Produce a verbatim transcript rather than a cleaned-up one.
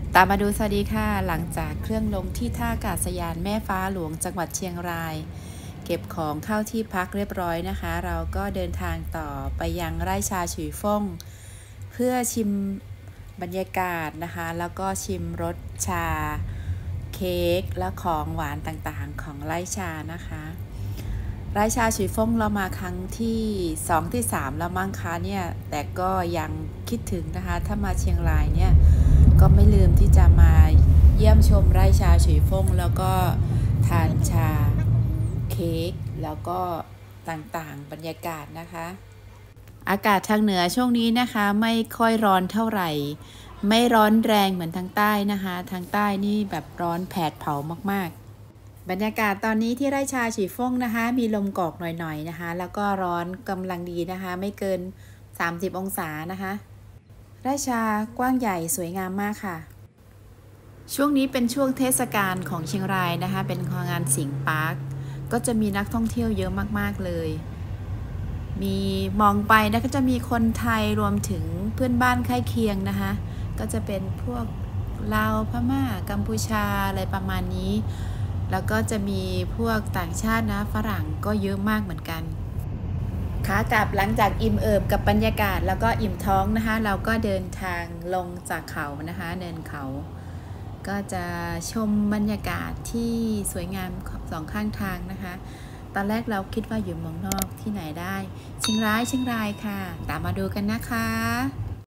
ตามมาดูสวัสดีค่ะหลังจากเครื่องลงที่ท่าอากาศยานแม่ฟ้าหลวงจังหวัดเชียงรายเก็บของเข้าที่พักเรียบร้อยนะคะเราก็เดินทางต่อไปยังไร่ชาฉุยฟ่งเพื่อชิมบรรยากาศนะคะแล้วก็ชิมรสชาเค้กและของหวานต่างๆของไร่ชานะคะไร่ชาฉุยฟ่งเรามาครั้งที่สองที่สามแล้วมั้งคะเนี่ยแต่ก็ยังคิดถึงนะคะถ้ามาเชียงรายเนี่ยก็ไม่ลืมที่จะมาเยี่ยมชมไร่ชาฉุยฟ่งแล้วก็ทานชาเค้กแล้วก็ต่างๆบรรยากาศนะคะอากาศทางเหนือช่วงนี้นะคะไม่ค่อยร้อนเท่าไหร่ไม่ร้อนแรงเหมือนทางใต้นะคะทางใต้นี่แบบร้อนแผดเผามากๆบรรยากาศตอนนี้ที่ไร่ชาฉุยฟ่งนะคะมีลมกอกหน่อยๆนะคะแล้วก็ร้อนกำลังดีนะคะไม่เกินสามสิบองศานะคะไร่ชากว้างใหญ่สวยงามมากค่ะช่วงนี้เป็นช่วงเทศกาลของเชียงรายนะคะเป็นงานสิงห์ปาร์คก็จะมีนักท่องเที่ยวเยอะมากๆเลยมีมองไปนะก็จะมีคนไทยรวมถึงเพื่อนบ้านใกล้เคียงนะคะก็จะเป็นพวกลาวพม่ากัมพูชาอะไรประมาณนี้แล้วก็จะมีพวกต่างชาตินะฝรั่งก็เยอะมากเหมือนกันขากลับหลังจากอิ่มเอิบกับบรรยากาศแล้วก็อิ่มท้องนะคะเราก็เดินทางลงจากเขานะคะเนินเขาก็จะชมบรรยากาศที่สวยงามสองข้างทางนะคะตอนแรกเราคิดว่าอยู่เมืองนอกที่ไหนได้เชียงรายเชียงรายค่ะตามมาดูกันนะคะ